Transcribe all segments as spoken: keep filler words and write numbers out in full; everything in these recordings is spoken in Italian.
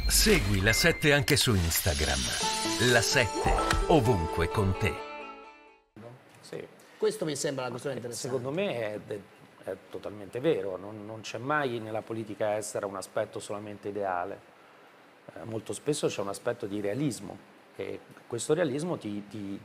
Segui La sette anche su Instagram. La sette, ovunque con te. Sì. Questo mi sembra una questione interessante. Secondo me è, è totalmente vero, non, non c'è mai nella politica estera un aspetto solamente ideale, eh, molto spesso c'è un aspetto di realismo e questo realismo ti, ti,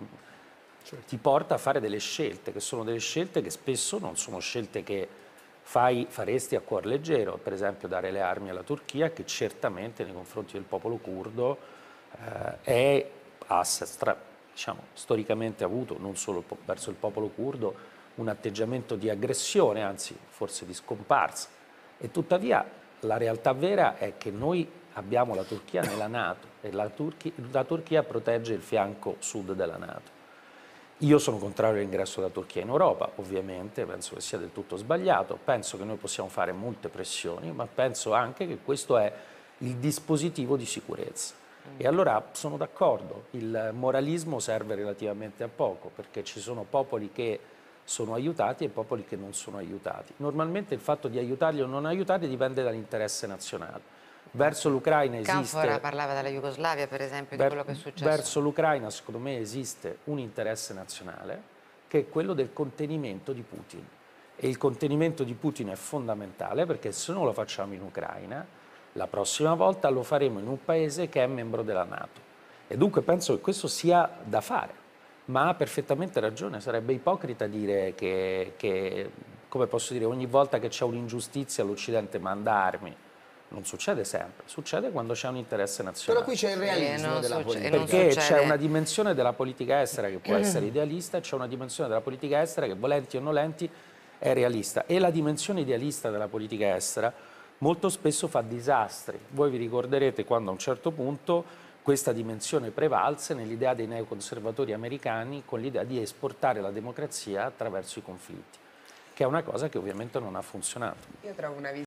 ti porta a fare delle scelte, che sono delle scelte che spesso non sono scelte che fai, faresti a cuor leggero, per esempio dare le armi alla Turchia, che certamente nei confronti del popolo curdo eh, è, ha stra, diciamo, storicamente avuto, non solo verso il popolo curdo, un atteggiamento di aggressione, anzi forse di scomparsa. E tuttavia la realtà vera è che noi abbiamo la Turchia nella NATO e la, Turchi, la Turchia protegge il fianco sud della NATO. Io sono contrario all'ingresso della Turchia in Europa, ovviamente, penso che sia del tutto sbagliato, penso che noi possiamo fare molte pressioni, ma penso anche che questo è il dispositivo di sicurezza. E allora sono d'accordo, il moralismo serve relativamente a poco, perché ci sono popoli che sono aiutati e popoli che non sono aiutati. Normalmente il fatto di aiutarli o non aiutarli dipende dall'interesse nazionale. Verso l'Ucraina esiste... Canfora parlava della Jugoslavia, per esempio, di quello che è successo. Verso l'Ucraina, secondo me, esiste un interesse nazionale, che è quello del contenimento di Putin. E il contenimento di Putin è fondamentale, perché se non lo facciamo in Ucraina, la prossima volta lo faremo in un paese che è membro della NATO. E dunque penso che questo sia da fare. Ma ha perfettamente ragione, sarebbe ipocrita dire che, che come posso dire, ogni volta che c'è un'ingiustizia l'Occidente manda armi. Non succede sempre, succede quando c'è un interesse nazionale. Però qui c'è il realismo eh, della politica. Perché c'è una dimensione della politica estera che può essere idealista e c'è una dimensione della politica estera che, volenti o nolenti, è realista. E la dimensione idealista della politica estera molto spesso fa disastri. Voi vi ricorderete quando a un certo punto questa dimensione prevalse nell'idea dei neoconservatori americani con l'idea di esportare la democrazia attraverso i conflitti, che è una cosa che ovviamente non ha funzionato. Io trovo una